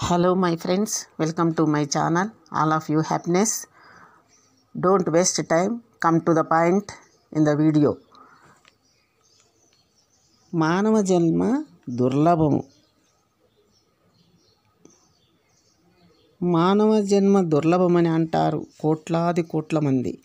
Hello my friends, welcome to my channel. All of you happiness. Don't waste time, come to the point in the video. మానవ జన్మ దుర్లభము. మానవ జన్మ దుర్లభమని అంటారు కోట్ల మంది.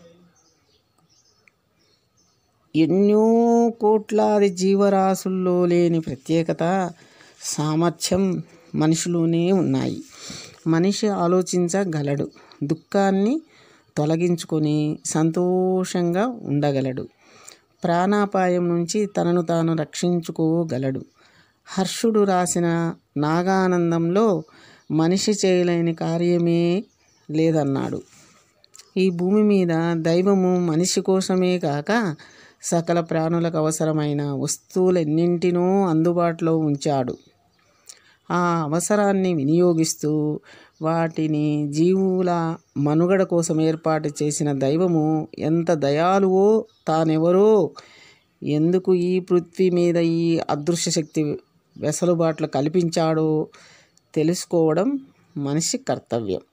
ఎన్నో కోట్లాది జీవరాశుల్లో లేని ప్రత్యేకత సామర్థ్యం మనిషిలోనే ఉన్నాయి. మనిషి ఆలోచించగలడు, దుఃఖాన్ని తొలగించుకొని సంతోషంగా ఉండగలడు, ప్రాణాపాయం నుంచి తనను తాను రక్షించుకోగలడు. హర్షుడు రాసిన నాగానందంలో మనిషి చేయలేని కార్యమే లేదన్నాడు. ఈ భూమి మీద దైవము మనిషి కోసమే కాక సకల ప్రాణులకు అవసరమైన వస్తువులెన్నింటినో అందుబాటులో ఉంచాడు. ఆ అవసరాన్ని వినియోగిస్తూ వాటిని జీవుల మనుగడ కోసం ఏర్పాటు చేసిన దైవము ఎంత దయాళువో, తానెవరో, ఎందుకు ఈ పృథ్వీ మీద ఈ అదృశ్య శక్తి వెసులుబాట్లు కల్పించాడో తెలుసుకోవడం మనిషి కర్తవ్యం.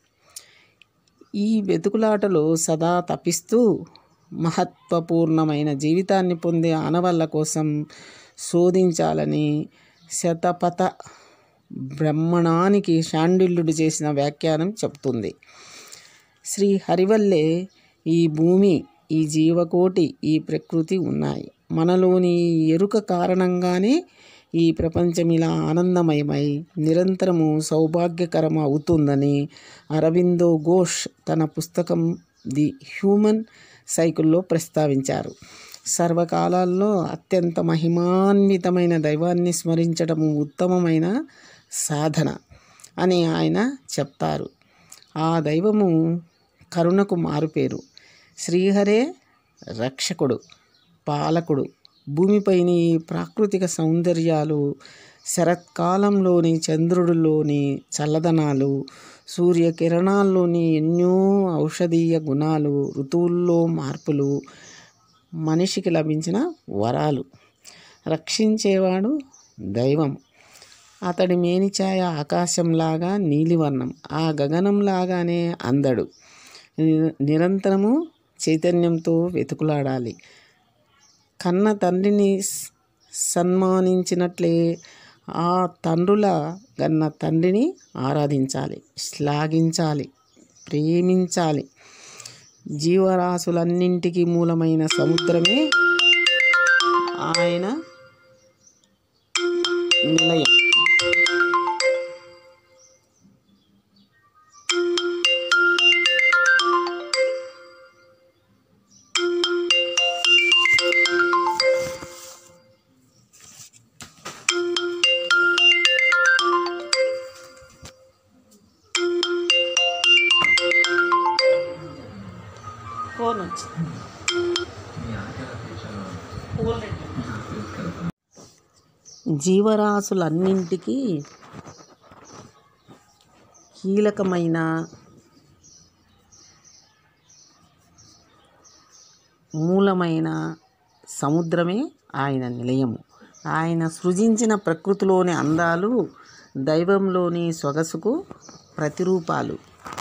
ఈ వెతుకులాటలో సదా తపిస్తూ మహత్వపూర్ణమైన జీవితాన్ని పొందే ఆనవాళ్ళ కోసం శోధించాలని శతపథ బ్రహ్మణానికి శాండిల్యుడు చేసిన వ్యాఖ్యానం చెప్తుంది. శ్రీ హరివల్లే ఈ భూమి, ఈ జీవకోటి, ఈ ప్రకృతి ఉన్నాయి. మనలోని ఎరుక కారణంగానే ఈ ప్రపంచం ఇలా ఆనందమయమై నిరంతరము సౌభాగ్యకరం అవుతుందని అరవిందో ఘోష్ తన పుస్తకం ది హ్యూమన్ సైకిల్లో ప్రస్తావించారు. సర్వకాలాల్లో అత్యంత మహిమాన్వితమైన దైవాన్ని స్మరించడం ఉత్తమమైన సాధన అని ఆయన చెప్తారు. ఆ దైవము కరుణకు మారుపేరు. శ్రీహరే రక్షకుడు, పాలకుడు. భూమిపైని ప్రాకృతిక సౌందర్యాలు, శరత్కాలంలోని చంద్రుడిలోని చల్లదనాలు, సూర్యకిరణాల్లోని ఎన్నో ఔషధీయ గుణాలు, ఋతువుల్లో మార్పులు మనిషికి లభించిన వరాలు. రక్షించేవాడు దైవం. అతడి మేనిఛాయ ఆకాశంలాగా నీలివర్ణం, ఆ గగనంలాగానే అందడు. నిరంతరము చైతన్యంతో వెతుకులాడాలి. కన్న తండ్రిని సన్మానించినట్లే ఆ తండ్రుల గన్న తండ్రిని ఆరాధించాలి, శ్లాఘించాలి, ప్రేమించాలి. జీవరాశులన్నింటికీ మూలమైన సముద్రమే ఆయన నిలయం. జీవరాశులన్నింటికీ కీలకమైన మూలమైన సముద్రమే ఆయన నిలయము. ఆయన సృజించిన ప్రకృతిలోని అందాలు దైవంలోని సొగసుకు ప్రతిరూపాలు.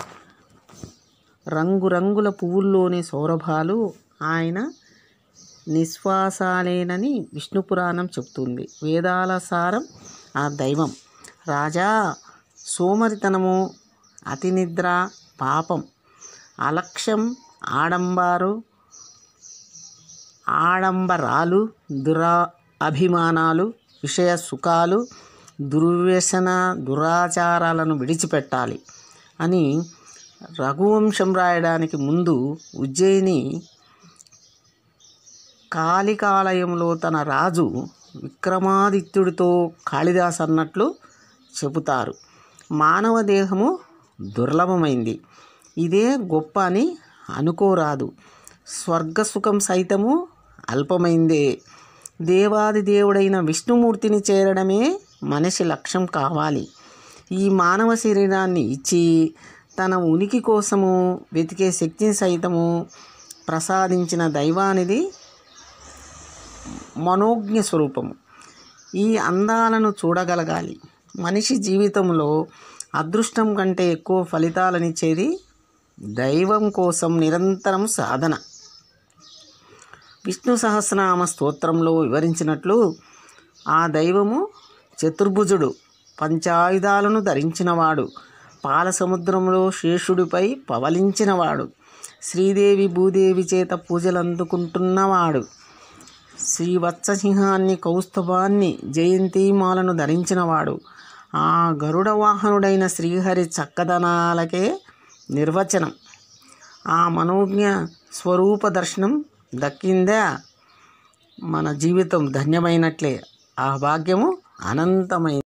రంగురంగుల పువ్వుల్లోని సౌరభాలు ఆయన నిశ్వాసాలేనని విష్ణు పురాణం చెప్తుంది. వేదాల సారం ఆ దైవం. రాజా, సోమరితనము, అతి నిద్ర పాపం, అలక్ష్యం, ఆడంబరాలు, అభిమానాలు, విషయ సుఖాలు, దుర్వ్యసన దురాచారాలను విడిచిపెట్టాలి అని రఘువంశం రాయడానికి ముందు ఉజ్జయిని కాళికాలయంలో తన రాజు విక్రమాదిత్యుడితో కాళిదాస్ అన్నట్లు చెబుతారు. మానవ దేహము దుర్లభమైంది, ఇదే గొప్ప అని అనుకోరాదు. స్వర్గసుఖం సైతము అల్పమైందే. దేవాది దేవుడైన విష్ణుమూర్తిని చేరడమే మనిషి లక్ష్యం కావాలి. ఈ మానవ శరీరాన్ని ఇచ్చి తన ఉనికి కోసము వెతికే శక్తిని సైతము ప్రసాదించిన దైవానిది మనోజ్ఞ స్వరూపము. ఈ అందాలను చూడగలగాలి, మనిషి జీవితంలో అదృష్టం కంటే ఎక్కువ ఫలితాలనిచ్చేది దైవం కోసం నిరంతరం సాధన. విష్ణు సహస్రనామ స్తోత్రంలో వివరించినట్లు ఆ దైవము చతుర్భుజుడు, పంచాయుధాలను ధరించినవాడు, పాల సముద్రంలో శేషుడిపై పవలించినవాడు, శ్రీదేవి భూదేవి చేత పూజలు అందుకుంటున్నవాడు, శ్రీవత్ససింహాన్ని కౌస్తుభాన్ని జయంతిమాలను ధరించినవాడు, ఆ గరుడ వాహనుడైన శ్రీహరి చక్కదనాలకే నిర్వచనం. ఆ మనోజ్ఞ స్వరూప దర్శనం దక్కిందా మన జీవితం ధన్యమైనట్లే. ఆ భాగ్యము అనంతమైనది.